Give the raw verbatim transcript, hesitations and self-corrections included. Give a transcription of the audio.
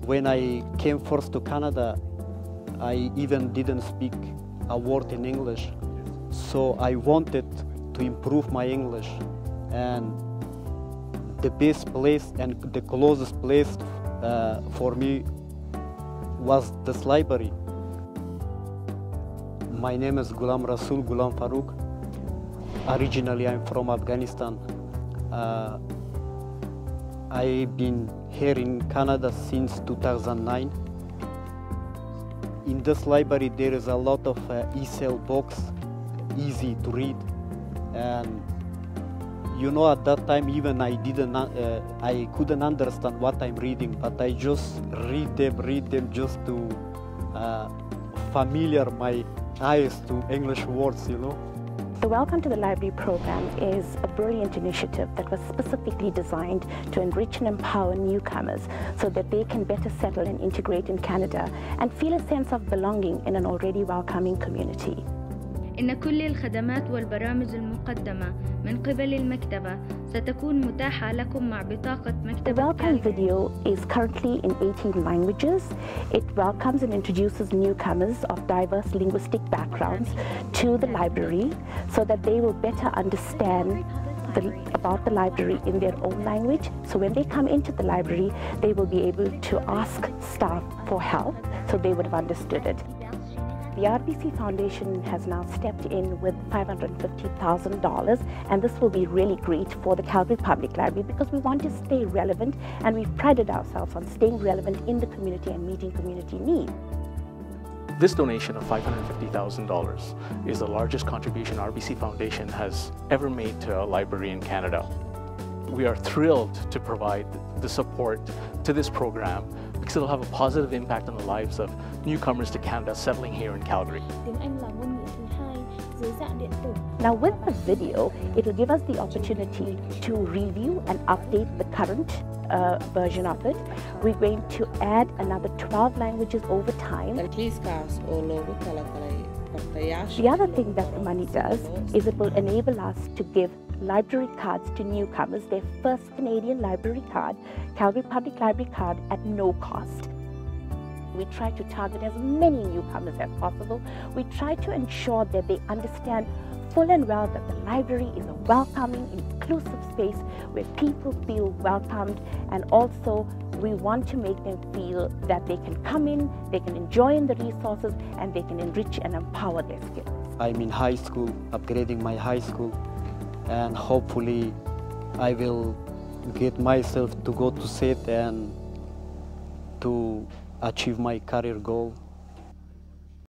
When I came first to Canada, I even didn't speak a word in English. So I wanted to improve my English. And the best place and the closest place uh, for me was this library. My name is Ghulam Rasul Ghulam Farooq. Originally, I'm from Afghanistan. Uh, I've been here in Canada since two thousand nine. In this library, there is a lot of uh, e-cell books, easy to read. And you know, at that time, even I didn't, uh, I couldn't understand what I'm reading, but I just read them, read them just to uh, familiar my eyes to English words, you know. The Welcome to the Library program is a brilliant initiative that was specifically designed to enrich and empower newcomers so that they can better settle and integrate in Canada and feel a sense of belonging in an already welcoming community. إن كل الخدمات والبرامج المقدمة من قبل المكتبة ستكون متاحة لكم مع بطاقة مكتبة. The welcome video is currently in eighteen languages. It welcomes and introduces newcomers of diverse linguistic backgrounds to the library so that they will better understand the, about the library in their own language. So when they come into the library, they will be able to ask staff for help so they would have understood it. The R B C Foundation has now stepped in with five hundred fifty thousand dollars, and this will be really great for the Calgary Public Library because we want to stay relevant, and we've prided ourselves on staying relevant in the community and meeting community needs. This donation of five hundred fifty thousand dollars is the largest contribution R B C Foundation has ever made to a library in Canada. We are thrilled to provide the support to this program because it'll have a positive impact on the lives of newcomers to Canada settling here in Calgary. Now with the video, it will give us the opportunity to review and update the current uh, version of it. We're going to add another twelve languages over time. The other thing that the money does is it will enable us to give library cards to newcomers, their first Canadian library card, Calgary Public Library card, at no cost. We try to target as many newcomers as possible. We try to ensure that they understand full and well that the library is a welcoming, inclusive space where people feel welcomed, and also we want to make them feel that they can come in, they can enjoy in the resources, and they can enrich and empower their skills. I'm in high school, upgrading my high school, and hopefully I will get myself to go to S E T and to achieve my career goal.